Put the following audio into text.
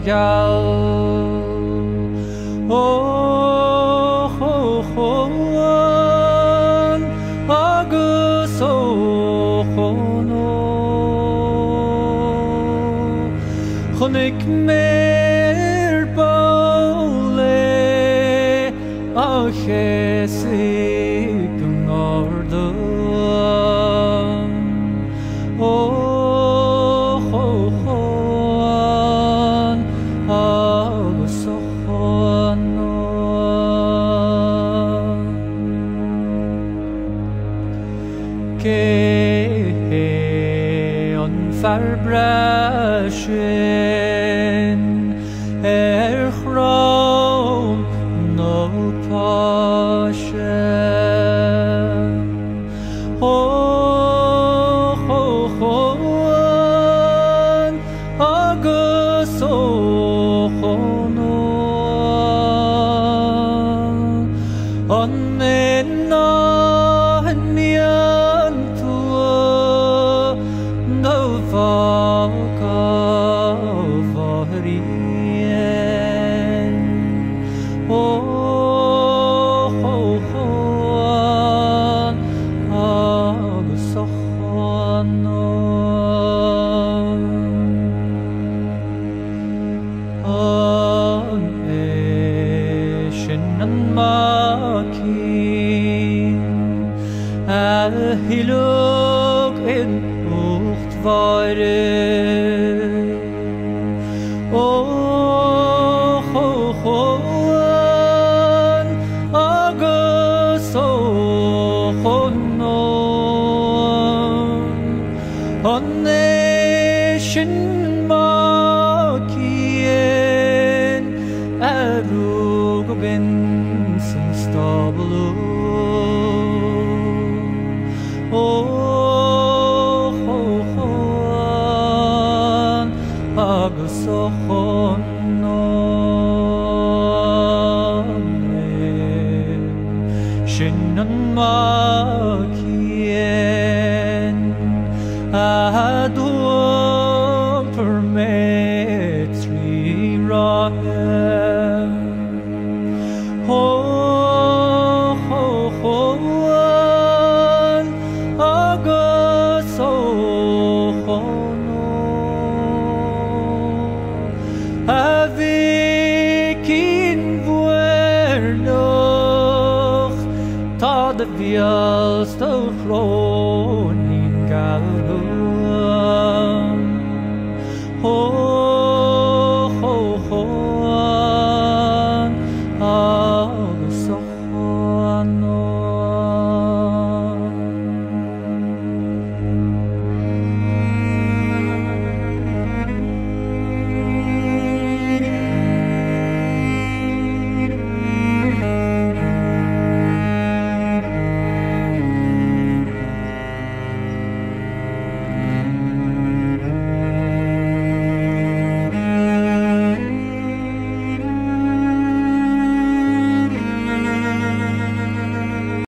gal choan agus chono chonig mer bole a chesig ngordon choan agus chono Caoine farbrashin chrom no pasha choan agus chono anena Calvary choan agus chono sin an makin hilug in Mhuire choan agus chono sin makin arugin sin stablo choan agus chono sin an makin adom per metri rahem choan agus chono Avikin Mhuire ta de vials to